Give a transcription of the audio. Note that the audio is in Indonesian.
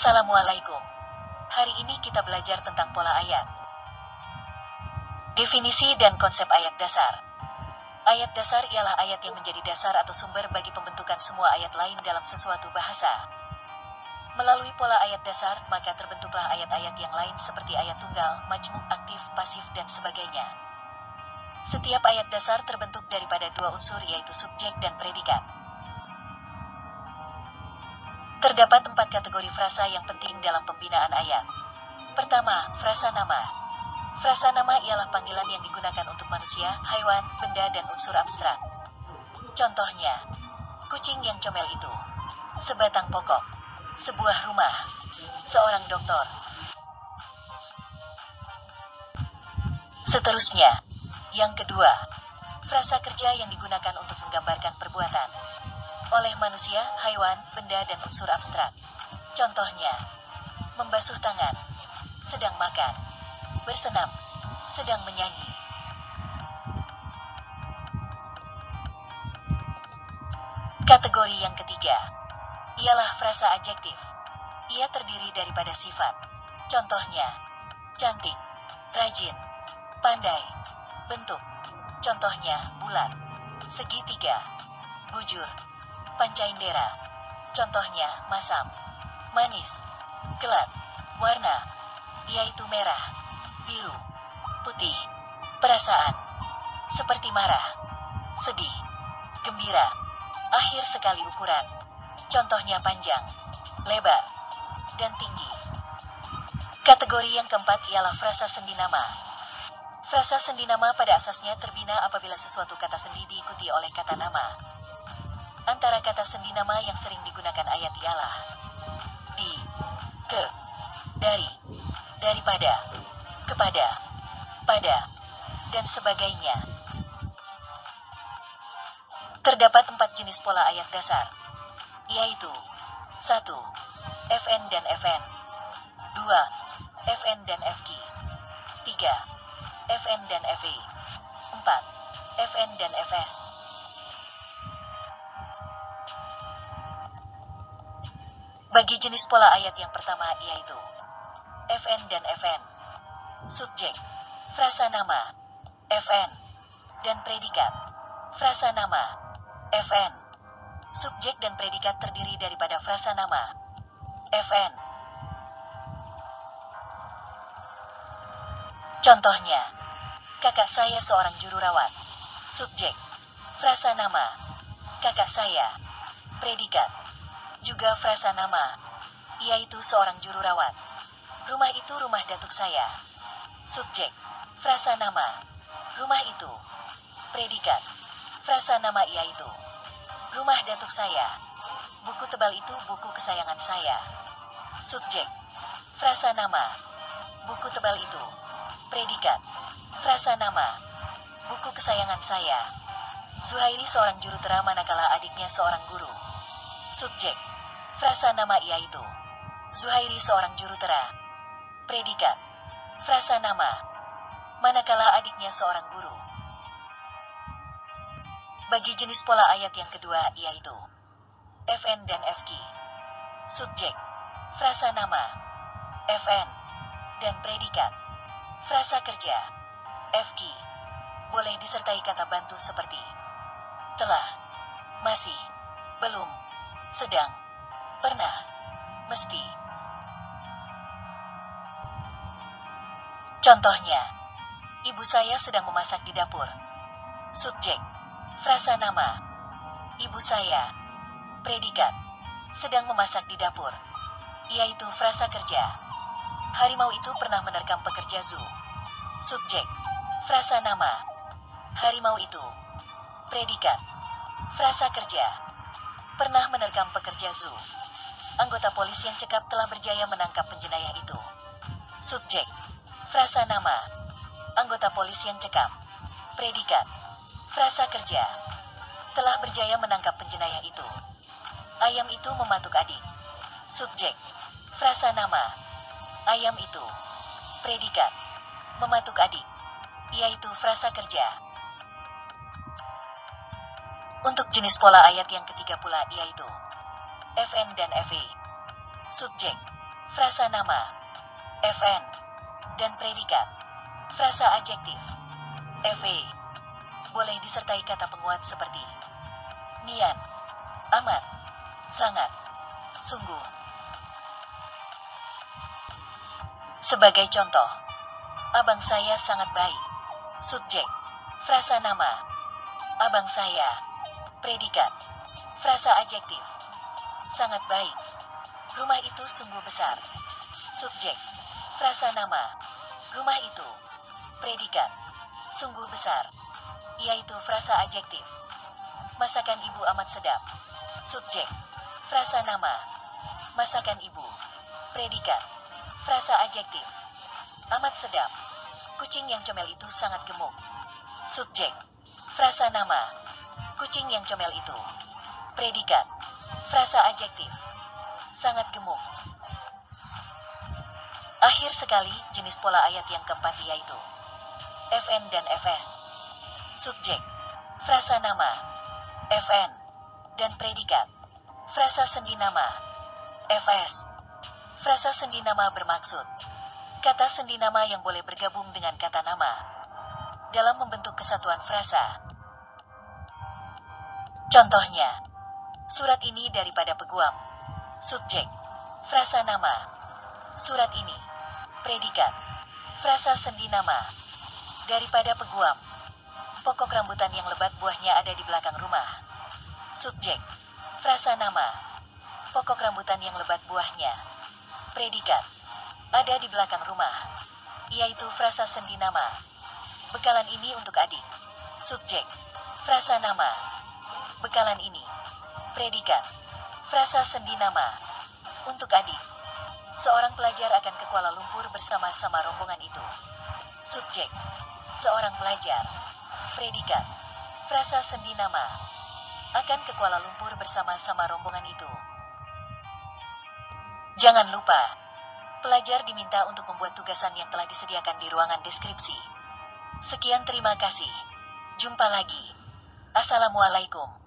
Assalamualaikum. Hari ini kita belajar tentang pola ayat. Definisi dan konsep ayat dasar. Ayat dasar ialah ayat yang menjadi dasar atau sumber bagi pembentukan semua ayat lain dalam sesuatu bahasa. Melalui pola ayat dasar, maka terbentuklah ayat-ayat yang lain seperti ayat tunggal, majmuk, aktif, pasif, dan sebagainya. Setiap ayat dasar terbentuk daripada dua unsur yaitu subjek dan predikat. Terdapat 4 kategori frasa yang penting dalam pembinaan ayat. Pertama, frasa nama. Frasa nama ialah panggilan yang digunakan untuk manusia, haiwan, benda, dan unsur abstrak. Contohnya, kucing yang comel itu, sebatang pokok, sebuah rumah, seorang dokter. Seterusnya, yang kedua, frasa kerja yang digunakan untuk menggambarkan perbuatan oleh manusia, haiwan, benda, dan unsur abstrak. Contohnya, membasuh tangan, sedang makan, bersenam, sedang menyanyi. Kategori yang ketiga ialah frasa adjektif. Ia terdiri daripada sifat. Contohnya, cantik, rajin, pandai, bentuk. Contohnya, bulat, segitiga, bujur, pancaindera. Contohnya, masam, manis, gelap, warna, yaitu merah, biru, putih, perasaan, seperti marah, sedih, gembira, akhir sekali ukuran. Contohnya panjang, lebar, dan tinggi. Kategori yang keempat ialah frasa sendi nama. Frasa sendi nama pada asasnya terbina apabila sesuatu kata sendi diikuti oleh kata nama. Antara kata sendi nama yang sering digunakan ayat ialah di, ke, dari, daripada, kepada, pada, dan sebagainya. Terdapat 4 jenis pola ayat dasar, yaitu 1. FN dan FN 2. FN dan FQ 3. FN dan FE 4. FN dan FS. Bagi jenis pola ayat yang pertama yaitu FN dan FN. Subjek, frasa nama, FN, dan predikat, frasa nama, FN. Subjek dan predikat terdiri daripada frasa nama, FN. Contohnya, kakak saya seorang juru rawat. Subjek, frasa nama, kakak saya, predikat, juga frasa nama, yaitu seorang juru rawat. Rumah itu rumah datuk saya. Subjek, frasa nama, rumah itu, predikat, frasa nama yaitu rumah datuk saya. Buku tebal itu buku kesayangan saya. Subjek, frasa nama, buku tebal itu, predikat, frasa nama, buku kesayangan saya. Zuhairi seorang jurutera manakala adiknya seorang guru. Subjek, frasa nama yaitu Zuhairi seorang jurutera. Predikat, frasa nama, manakala adiknya seorang guru. Bagi jenis pola ayat yang kedua yaitu FN dan FQ. Subjek, frasa nama, FN, dan predikat, frasa kerja, FQ. Boleh disertai kata bantu seperti telah, masih, belum, sedang, pernah, mesti. Contohnya, ibu saya sedang memasak di dapur. Subjek, frasa nama, ibu saya, predikat, sedang memasak di dapur, yaitu frasa kerja. Harimau itu pernah menerkam pekerja zoo. Subjek, frasa nama, harimau itu, predikat, frasa kerja, pernah menerkam pekerja zoo. Anggota polisi yang cekap telah berjaya menangkap penjenayah itu. Subjek, frasa nama, anggota polisi yang cekap, predikat, frasa kerja, telah berjaya menangkap penjenayah itu. Ayam itu mematuk adik. Subjek, frasa nama, ayam itu, predikat, mematuk adik, yaitu frasa kerja. Untuk jenis pola ayat yang ketiga pula yaitu FN dan FE. Subjek, frasa nama, FN, dan predikat, frasa adjektif, FE. Boleh disertai kata penguat seperti nian, amat, sangat, sungguh. Sebagai contoh, abang saya sangat baik. Subjek, frasa nama, abang saya. Predikat, frasa adjektif, sangat baik. Rumah itu sungguh besar. Subjek, frasa nama, rumah itu. Predikat, sungguh besar, yaitu frasa adjektif. Masakan ibu amat sedap. Subjek, frasa nama, masakan ibu. Predikat, frasa adjektif, amat sedap. Kucing yang comel itu sangat gemuk. Subjek, frasa nama, kucing yang comel itu. Predikat, frasa adjektif, sangat gemuk. Akhir sekali, jenis pola ayat yang keempat yaitu FN dan FS. Subjek, frasa nama, FN, dan predikat, frasa sendi nama, FS. Frasa sendi nama bermaksud kata sendi nama yang boleh bergabung dengan kata nama dalam membentuk kesatuan frasa. Contohnya, surat ini daripada peguam. Subjek, frasa nama, surat ini. Predikat, frasa sendi nama, daripada peguam. Pokok rambutan yang lebat buahnya ada di belakang rumah. Subjek, frasa nama, pokok rambutan yang lebat buahnya. Predikat, ada di belakang rumah, yaitu frasa sendi nama. Bekalan ini untuk adik. Subjek, frasa nama, bekalan ini. Predikat, frasa sendi nama, untuk adik. Seorang pelajar akan ke Kuala Lumpur bersama-sama rombongan itu. Subjek, seorang pelajar. Predikat, frasa sendi nama, akan ke Kuala Lumpur bersama-sama rombongan itu. Jangan lupa, pelajar diminta untuk membuat tugasan yang telah disediakan di ruangan deskripsi. Sekian, terima kasih. Jumpa lagi. Assalamualaikum.